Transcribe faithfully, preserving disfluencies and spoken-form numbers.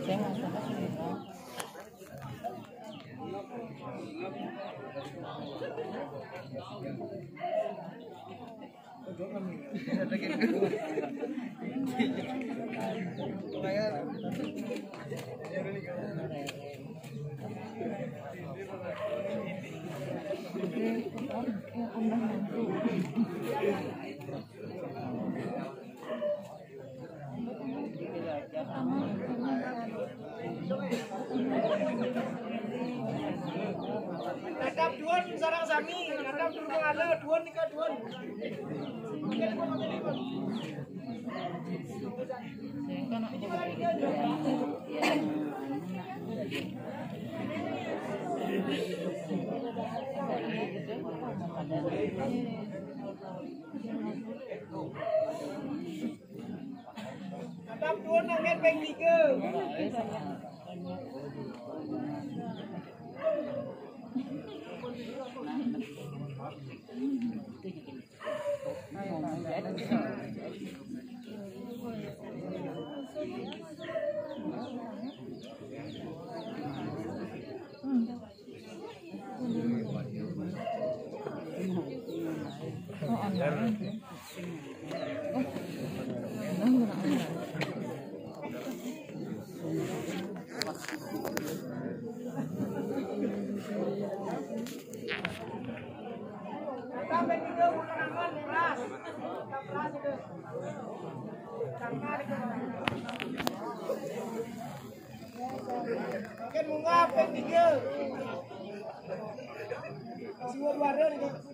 Nadap duan sarang sami, nadap durung ada duan nikah duan. Nadap duan angin peng tiga. Sampai tiga bulan belas, belas itu. Sampai itu. Mungkin munggah tiga. Semua dua hari.